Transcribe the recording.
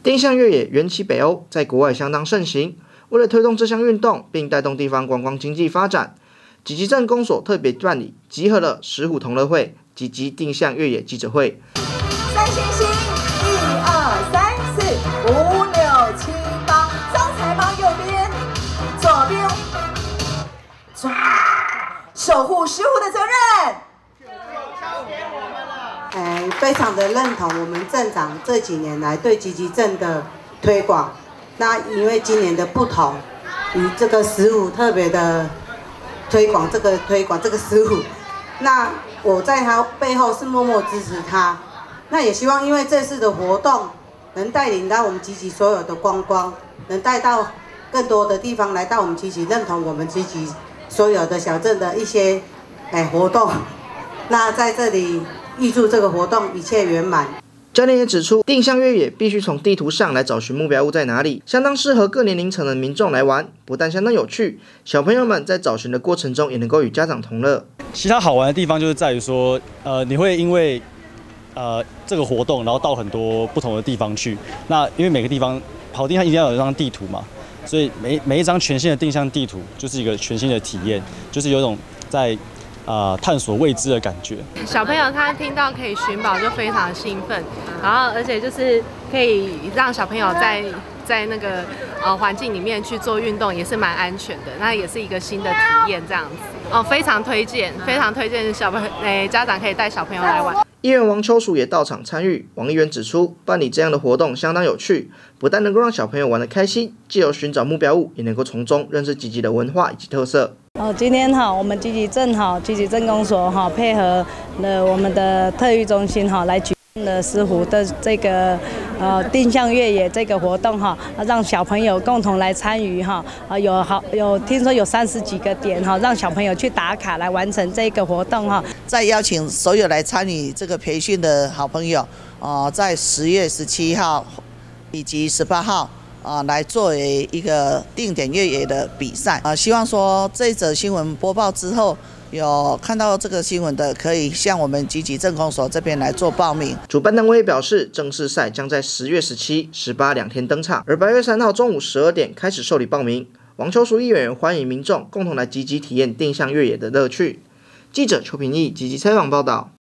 定向越野缘起北欧，在国外相当盛行。为了推动这项运动，并带动地方观光经济发展，集集镇公所特别办理，集合了石虎同乐会及定向越野记者会。 三星星，1、2、3、4、5、6、7、8，招财猫右边，左边，抓，守护石虎的责任。 非常的认同我们镇长这几年来对集集镇的推广。那因为今年的不同，与这个石虎特别的推广这个石虎，那我在他背后是默默支持他。那也希望因为这次的活动能带领到我们集集所有的观光，能带到更多的地方来到我们集集，认同我们集集所有的小镇的一些活动。那在这里。 预祝这个活动一切圆满。 教练也指出，定向越野必须从地图上来找寻目标物在哪里，相当适合各年龄层的民众来玩。不但相当有趣，小朋友们在找寻的过程中也能够与家长同乐。 其他好玩的地方就是在于说，你会因为这个活动，然后到很多不同的地方去。那因为每个地方跑定向一定要有一张地图嘛，所以每一张全新的定向地图就是一个全新的体验，就是有一种在。 探索未知的感觉。 小朋友他听到可以寻宝就非常兴奋，然后而且就是可以让小朋友在那个环境里面去做运动，也是蛮安全的。那也是一个新的体验这样子。非常推荐家长可以带小朋友来玩。 议员王秋淑也到场参与。王议员指出，办理这样的活动相当有趣，不但能够让小朋友玩得开心，藉由寻找目标物，也能够从中认识集集的文化以及特色。 今天我们集集镇公所配合了我们的特育中心来举办了石虎的这个定向越野这个活动让小朋友共同来参与有听说有30几个点让小朋友去打卡来完成这个活动再邀请所有来参与这个培训的好朋友在10月17号以及18号。 来作为一个定点越野的比赛希望说这一则新闻播报之后，有看到这个新闻的，可以向我们集集镇公所这边来做报名。 主办单位也表示，正式赛将在10月17、18两天登场，而8月3号中午12点开始受理报名。王秋淑议员欢迎民众共同来集集体验定向越野的乐趣。记者邱平义集集采访报道。